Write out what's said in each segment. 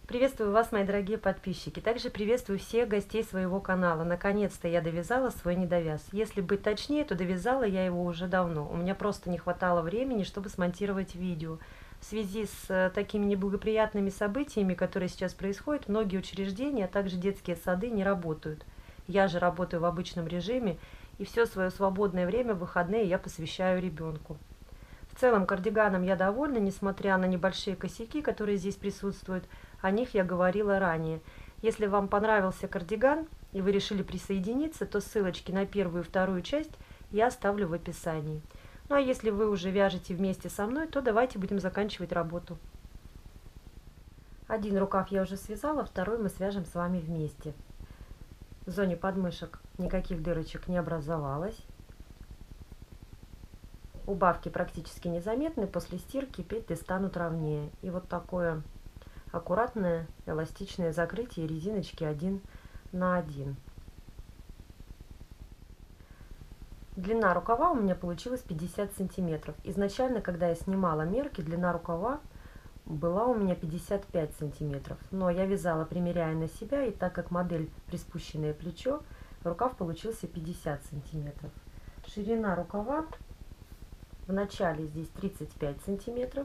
Приветствую вас, мои дорогие подписчики. Также приветствую всех гостей своего канала. Наконец-то я довязала свой недовяз. Если быть точнее, то довязала я его уже давно. У меня просто не хватало времени, чтобы смонтировать видео. В связи с такими неблагоприятными событиями, которые сейчас происходят, многие учреждения, а также детские сады не работают. Я же работаю в обычном режиме, и все свое свободное время в выходные я посвящаю ребенку. В целом кардиганом я довольна, несмотря на небольшие косяки, которые здесь присутствуют. О них я говорила ранее. Если вам понравился кардиган и вы решили присоединиться, то ссылочки на первую и вторую часть я оставлю в описании. Ну а если вы уже вяжете вместе со мной, то давайте будем заканчивать работу. Один рукав я уже связала, второй мы свяжем с вами вместе. В зоне подмышек никаких дырочек не образовалось. Убавки практически незаметны, после стирки петли станут ровнее. И вот такое аккуратное эластичное закрытие резиночки 1 на 1. Длина рукава у меня получилась 50 сантиметров. Изначально, когда я снимала мерки, длина рукава была у меня 55 сантиметров. Но я вязала, примеряя на себя, и так как модель приспущенное плечо, рукав получился 50 сантиметров. Ширина рукава в начале здесь 35 сантиметров,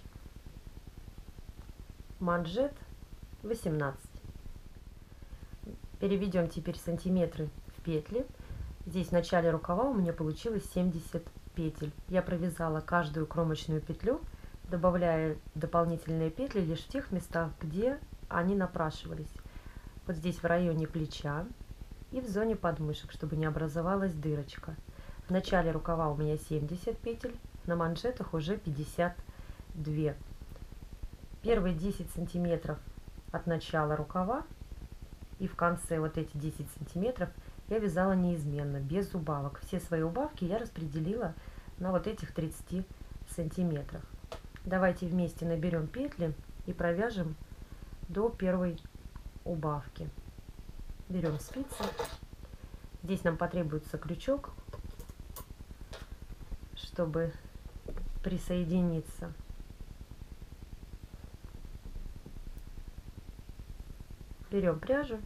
манжет 18. Переведем теперь сантиметры в петли. Здесь в начале рукава у меня получилось 70 петель. Я провязала каждую кромочную петлю, добавляя дополнительные петли лишь в тех местах, где они напрашивались. Вот здесь в районе плеча и в зоне подмышек, чтобы не образовалась дырочка. В начале рукава у меня 70 петель, на манжетах уже 52. Первые 10 сантиметров от начала рукава и в конце вот эти 10 сантиметров я вязала неизменно, без убавок. Все свои убавки я распределила на вот этих 30 сантиметрах. Давайте вместе наберем петли и провяжем до первой убавки. Берем спицы. Здесь нам потребуется крючок, чтобы присоединиться. Берем пряжу,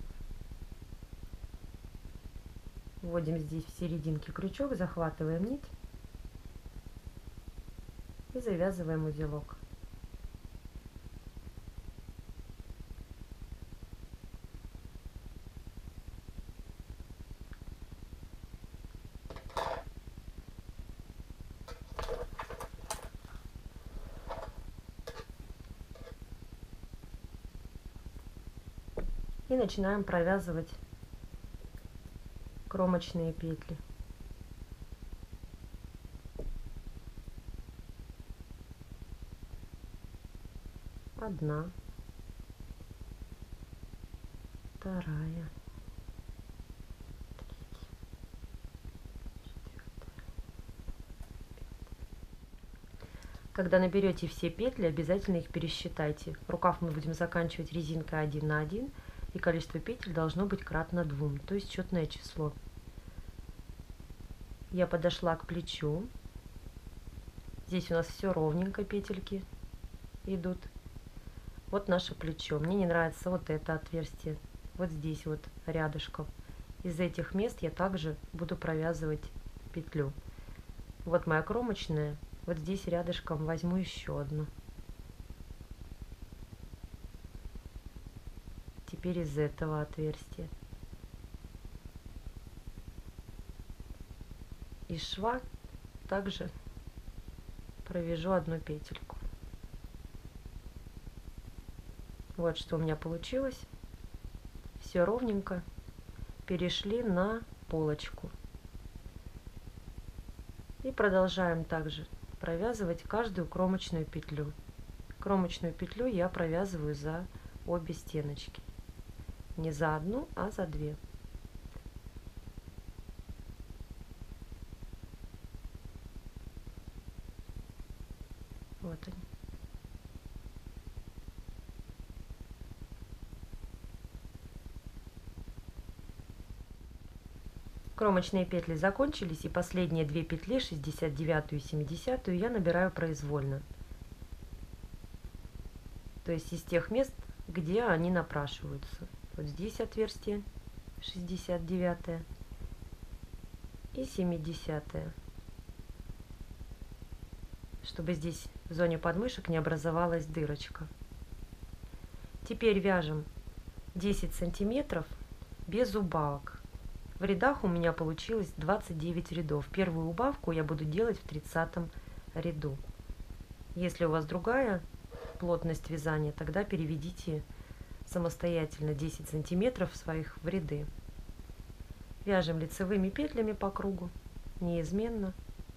вводим здесь в серединке крючок, захватываем нить и завязываем узелок. И начинаем провязывать кромочные петли. Одна, вторая, третья, четвертая. Когда наберете все петли, обязательно их пересчитайте. Рукав мы будем заканчивать резинкой 1 на 1. И количество петель должно быть кратно 2, то есть четное число. Я подошла к плечу. Здесь у нас все ровненько, петельки идут. Вот наше плечо. Мне не нравится вот это отверстие. Вот здесь вот рядышком. Из этих мест я также буду провязывать петлю. Вот моя кромочная. Вот здесь рядышком возьму еще одну. Теперь из этого отверстия. Из шва также провяжу одну петельку. Вот что у меня получилось. Все ровненько. Перешли на полочку. И продолжаем также провязывать каждую кромочную петлю. Кромочную петлю я провязываю за обе стеночки. Не за одну, а за две. Вот они. Кромочные петли закончились, и последние две петли, 69 и 70, я набираю произвольно. То есть из тех мест, где они напрашиваются. Вот здесь отверстие 69 и 70, чтобы здесь в зоне подмышек не образовалась дырочка. Теперь вяжем 10 сантиметров без убавок. В рядах у меня получилось 29 рядов. Первую убавку я буду делать в 30 ряду. Если у вас другая плотность вязания, тогда переведите самостоятельно 10 сантиметров своих в ряды. Вяжем лицевыми петлями по кругу, неизменно,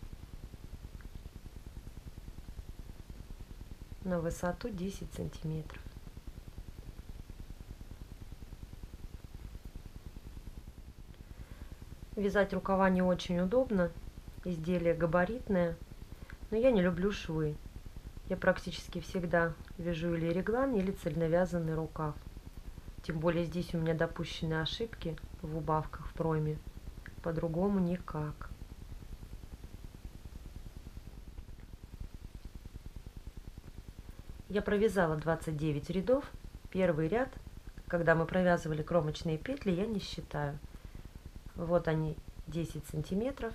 на высоту 10 сантиметров. Вязать рукава не очень удобно, изделие габаритное, но я не люблю швы. Я практически всегда вяжу или реглан, или цельновязанный рукав. Тем более здесь у меня допущены ошибки в убавках в пройме. По-другому никак. Я провязала 29 рядов. Первый ряд, когда мы провязывали кромочные петли, я не считаю. Вот они, 10 сантиметров.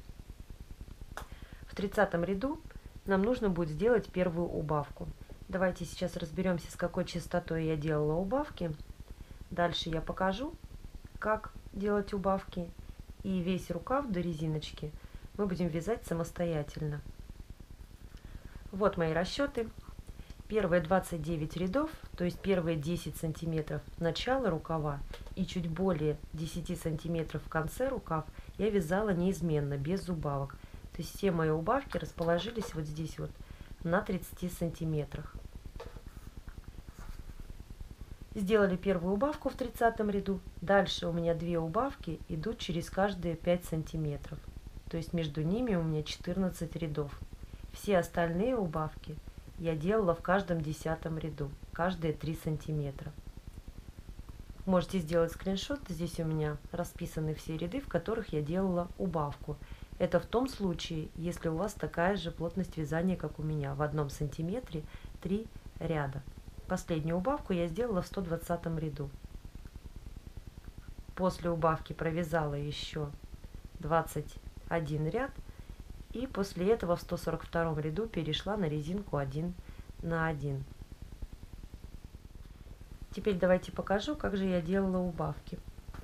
В 30 ряду нам нужно будет сделать первую убавку. Давайте сейчас разберемся, с какой частотой я делала убавки. Дальше я покажу, как делать убавки. И весь рукав до резиночки мы будем вязать самостоятельно. Вот мои расчеты. Первые 29 рядов, то есть первые 10 сантиметров начала рукава и чуть более 10 сантиметров в конце рукав я вязала неизменно, без убавок. То есть все мои убавки расположились вот здесь вот на 30 сантиметрах. Сделали первую убавку в 30 ряду. Дальше у меня 2 убавки идут через каждые 5 сантиметров. То есть между ними у меня 14 рядов. Все остальные убавки я делала в каждом 10 ряду, каждые 3 сантиметра. Можете сделать скриншот, здесь у меня расписаны все ряды, в которых я делала убавку. Это в том случае, если у вас такая же плотность вязания, как у меня, в 1 сантиметре 3 ряда. Последнюю убавку я сделала в 120 ряду. После убавки провязала еще 21 ряд. И после этого в 142 ряду перешла на резинку 1 на 1. Теперь давайте покажу, как же я делала убавки.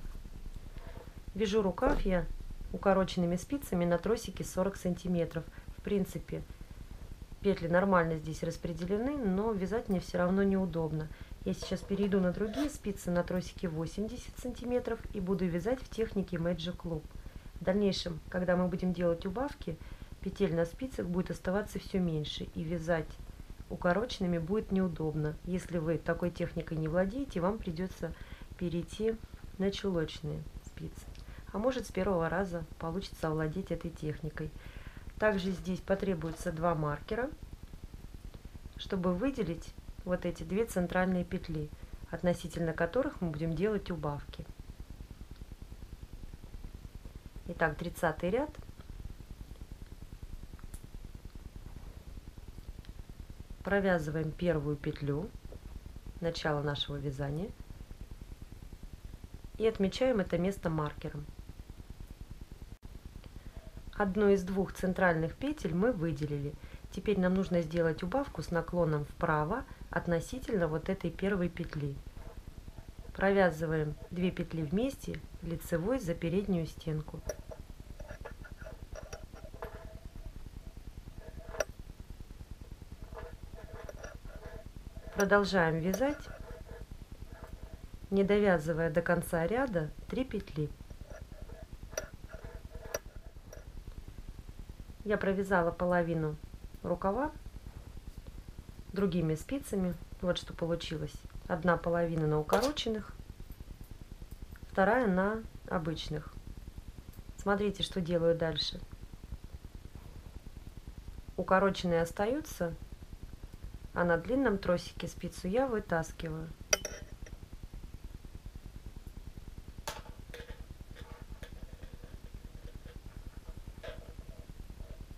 Вяжу рукав я укороченными спицами на тросике 40 сантиметров. В принципе, петли нормально здесь распределены, но вязать мне все равно неудобно. Я сейчас перейду на другие спицы на тросике 80 сантиметров и буду вязать в технике Magic Loop. В дальнейшем, когда мы будем делать убавки, петель на спицах будет оставаться все меньше, и вязать укороченными будет неудобно. Если вы такой техникой не владеете, вам придется перейти на чулочные спицы. А может, с первого раза получится овладеть этой техникой. Также здесь потребуется 2 маркера, чтобы выделить вот эти 2 центральные петли, относительно которых мы будем делать убавки. Итак, 30 ряд. Провязываем первую петлю, начало нашего вязания, и отмечаем это место маркером. Одну из 2 центральных петель мы выделили. Теперь нам нужно сделать убавку с наклоном вправо относительно вот этой первой петли. Провязываем 2 петли вместе лицевой за переднюю стенку. Продолжаем вязать, не довязывая до конца ряда 3 петли. Я провязала половину рукава другими спицами. Вот что получилось. Одна половина на укороченных, вторая на обычных. Смотрите, что делаю дальше. Укороченные остаются, а на длинном тросике спицу я вытаскиваю.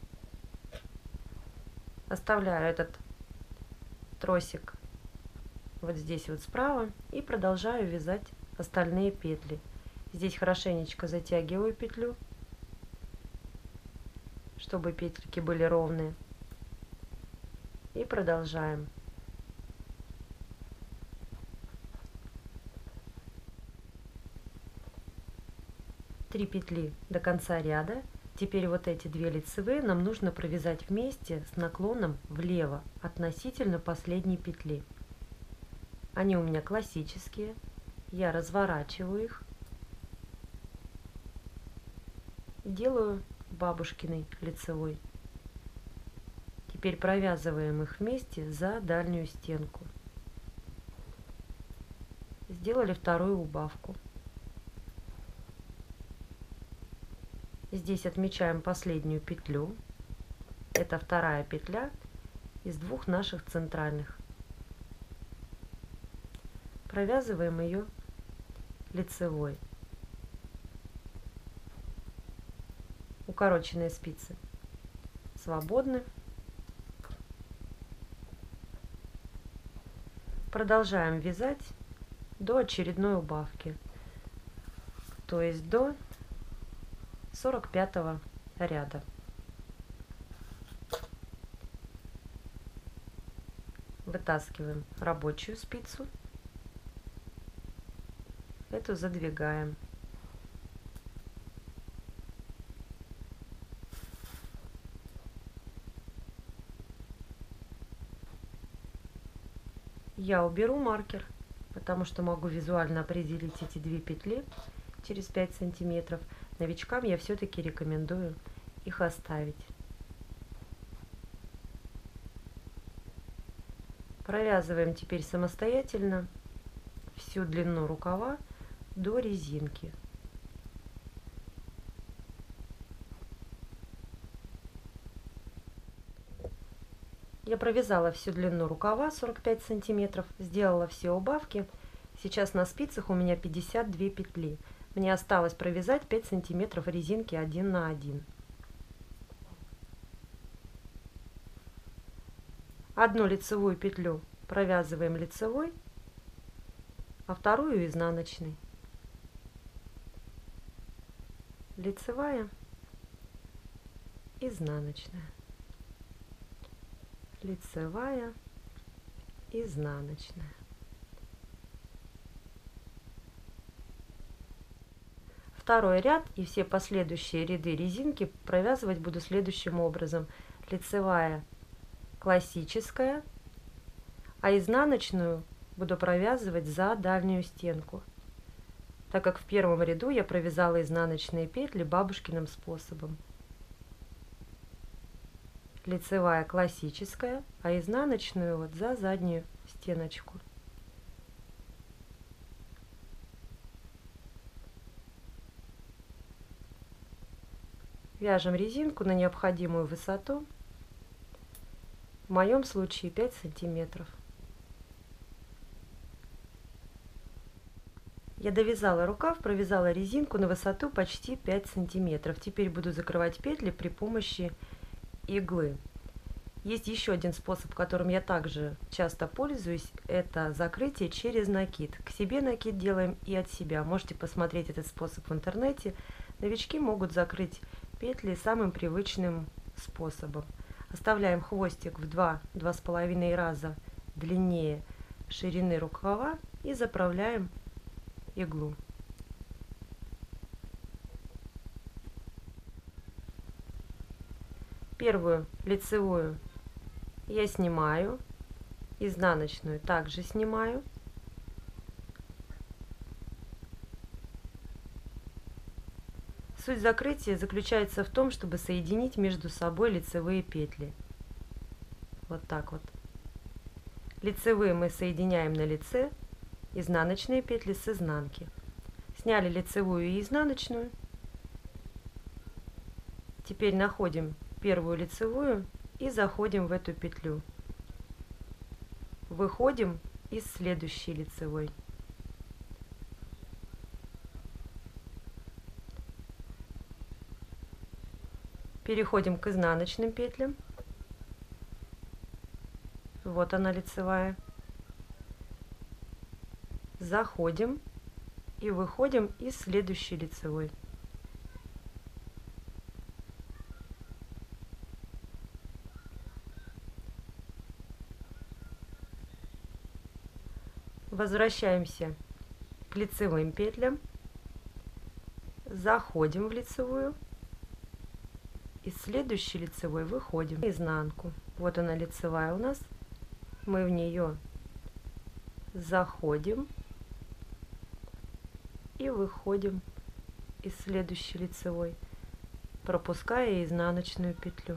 Оставляю этот тросик вот здесь вот справа и продолжаю вязать остальные петли. Здесь хорошенечко затягиваю петлю, чтобы петельки были ровные, и продолжаем. Три петли до конца ряда. Теперь вот эти две лицевые нам нужно провязать вместе с наклоном влево относительно последней петли. Они у меня классические. Я разворачиваю их, делаю бабушкиной лицевой. Теперь провязываем их вместе за дальнюю стенку. Сделали вторую убавку. Здесь отмечаем последнюю петлю. Это вторая петля из двух наших центральных. Провязываем ее лицевой. Укороченные спицы свободны. Продолжаем вязать до очередной убавки, то есть до 45 ряда. Вытаскиваем рабочую спицу, эту задвигаем. Я уберу маркер, потому что могу визуально определить эти две петли через 5 сантиметров. Новичкам я все-таки рекомендую их оставить. Провязываем теперь самостоятельно всю длину рукава до резинки. Я провязала всю длину рукава 45 сантиметров, сделала все убавки. Сейчас на спицах у меня 52 петли. Мне осталось провязать 5 сантиметров резинки 1 на 1. Одну лицевую петлю провязываем лицевой, а вторую изнаночной. Лицевая, изнаночная. Лицевая, изнаночная. Второй ряд и все последующие ряды резинки провязывать буду следующим образом. Лицевая классическая, а изнаночную буду провязывать за дальнюю стенку, так как в первом ряду я провязала изнаночные петли бабушкиным способом. Лицевая классическая, а изнаночную вот за заднюю стеночку. Вяжем резинку на необходимую высоту, в моем случае 5 сантиметров. Я довязала рукав, провязала резинку на высоту почти 5 сантиметров. Теперь буду закрывать петли при помощи иглы. Есть еще один способ, которым я также часто пользуюсь, это закрытие через накид. К себе накид делаем и от себя. Можете посмотреть этот способ в интернете. Новички могут закрыть петли самым привычным способом. Оставляем хвостик в 2–2,5 раза длиннее ширины рукава и заправляем иглу. Первую лицевую я снимаю, изнаночную также снимаю. Суть закрытия заключается в том, чтобы соединить между собой лицевые петли. Вот так вот. Лицевые мы соединяем на лице, изнаночные петли с изнанки. Сняли лицевую и изнаночную. Теперь находим первую лицевую и заходим в эту петлю. Выходим из следующей лицевой. Переходим к изнаночным петлям. Вот она лицевая. заходим и выходим из следующей лицевой. Возвращаемся к лицевым петлям, заходим в лицевую, из следующей лицевой выходим изнанку. Вот она лицевая у нас, мы в нее заходим и выходим из следующей лицевой, пропуская изнаночную петлю.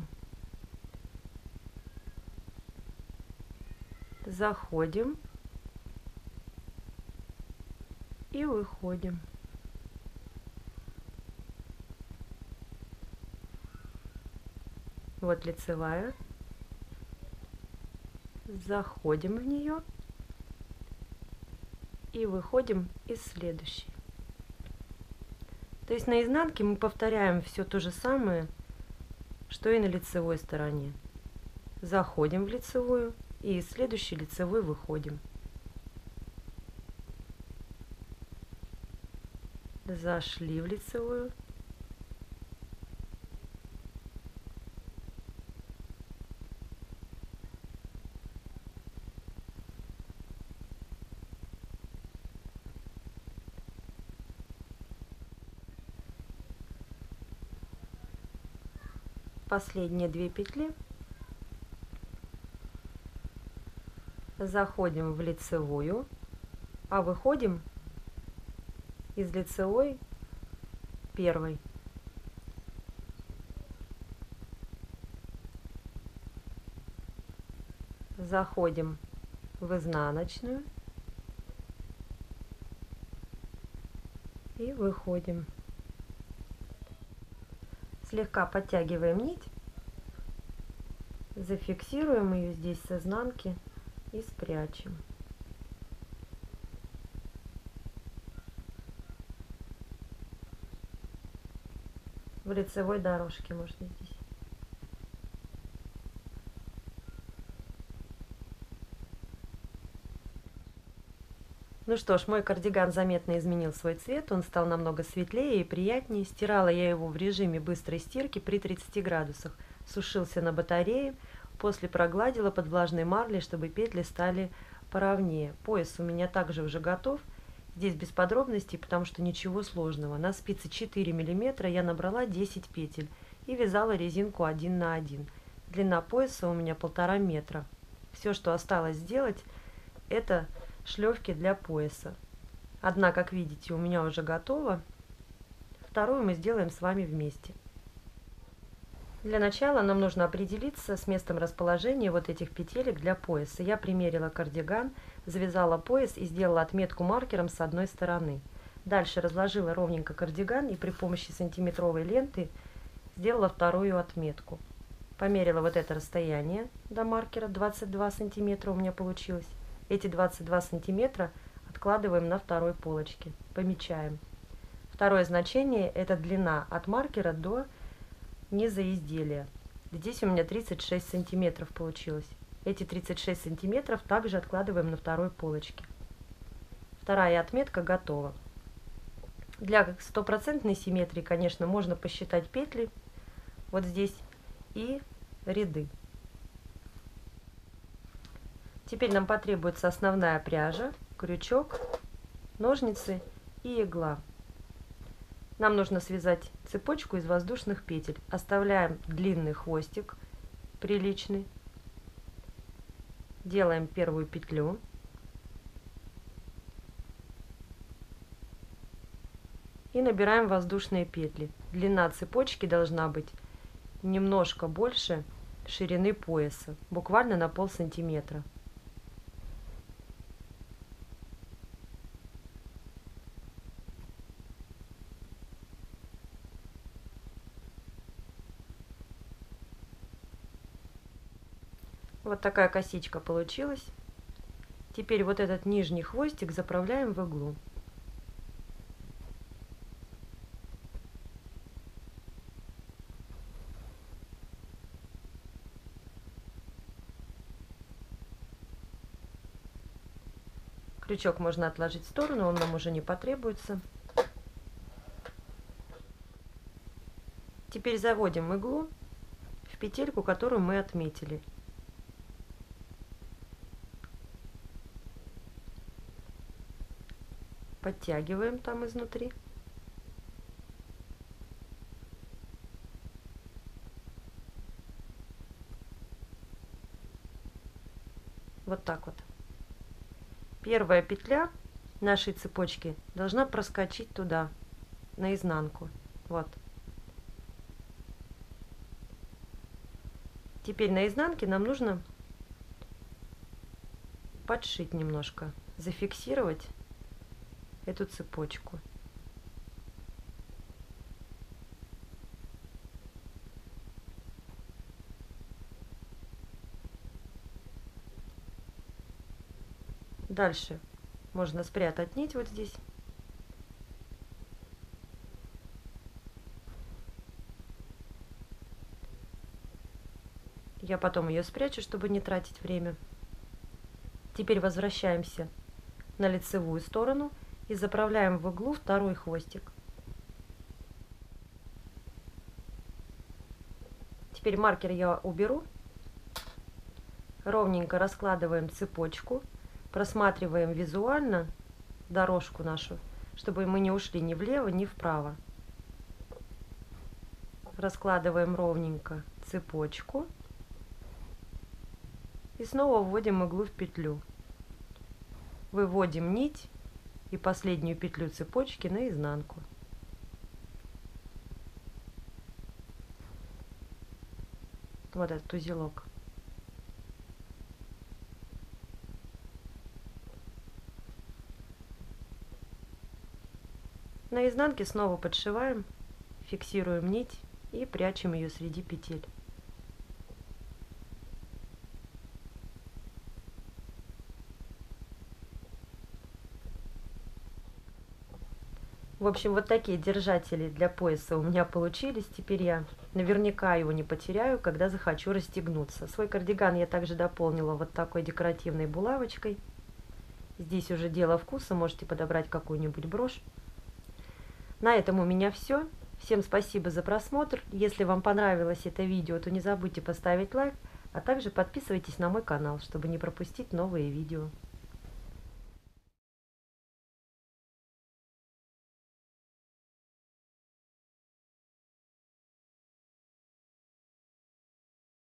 Заходим и выходим. Вот лицевая, заходим в нее и выходим из следующей. То есть на изнанке мы повторяем все то же самое, что и на лицевой стороне. Заходим в лицевую и из следующей лицевой выходим. Зашли в лицевую. Последние 2 петли. Заходим в лицевую, а выходим из лицевой первой. Заходим в изнаночную и выходим. Слегка подтягиваем нить, зафиксируем ее здесь с изнанки и спрячем. В лицевой дорожке можно здесь. Ну что ж, мой кардиган заметно изменил свой цвет, он стал намного светлее и приятнее. Стирала я его в режиме быстрой стирки при 30 градусах. Сушился на батарее, после прогладила под влажной марлей, чтобы петли стали поровнее. Пояс у меня также уже готов. Здесь без подробностей, потому что ничего сложного. На спице 4 мм я набрала 10 петель и вязала резинку 1 на 1. Длина пояса у меня 1,5 метра. Все, что осталось сделать, это шлевки для пояса. Одна, как видите, у меня уже готова. Вторую мы сделаем с вами вместе. Для начала нам нужно определиться с местом расположения вот этих петелек для пояса. Я примерила кардиган, завязала пояс и сделала отметку маркером с одной стороны. Дальше разложила ровненько кардиган и при помощи сантиметровой ленты сделала вторую отметку. Померила вот это расстояние до маркера, 22 сантиметра у меня получилось. Эти 22 сантиметра откладываем на второй полочке, помечаем. Второе значение – это длина от маркера до низа изделия. Здесь у меня 36 сантиметров получилось. Эти 36 сантиметров также откладываем на второй полочке. Вторая отметка готова. Для стопроцентной симметрии, конечно, можно посчитать петли вот здесь и ряды. Теперь нам потребуется основная пряжа, крючок, ножницы и игла. Нам нужно связать цепочку из воздушных петель. Оставляем длинный хвостик, приличный. Делаем первую петлю. И набираем воздушные петли. Длина цепочки должна быть немножко больше ширины пояса, буквально на полсантиметра. Вот такая косичка получилась. Теперь вот этот нижний хвостик заправляем в иглу. Крючок можно отложить в сторону, он нам уже не потребуется. Теперь заводим иглу в петельку, которую мы отметили. Подтягиваем там изнутри. Вот так вот. Первая петля нашей цепочки должна проскочить туда, наизнанку. Вот. Теперь на изнанке нам нужно подшить немножко, зафиксировать эту цепочку. Дальше можно спрятать нить вот здесь. Я потом ее спрячу, чтобы не тратить время. Теперь возвращаемся на лицевую сторону и заправляем в иглу второй хвостик. Теперь маркер я уберу. Ровненько раскладываем цепочку, просматриваем визуально дорожку нашу, чтобы мы не ушли ни влево, ни вправо. Раскладываем ровненько цепочку и снова вводим иглу в петлю. Выводим нить и последнюю петлю цепочки наизнанку. Вот этот узелок. На изнанке снова подшиваем, фиксируем нить и прячем ее среди петель. В общем, вот такие держатели для пояса у меня получились. Теперь я наверняка его не потеряю, когда захочу расстегнуться. Свой кардиган я также дополнила вот такой декоративной булавочкой. Здесь уже дело вкуса, можете подобрать какую-нибудь брошь. На этом у меня все. Всем спасибо за просмотр. Если вам понравилось это видео, то не забудьте поставить лайк, а также подписывайтесь на мой канал, чтобы не пропустить новые видео.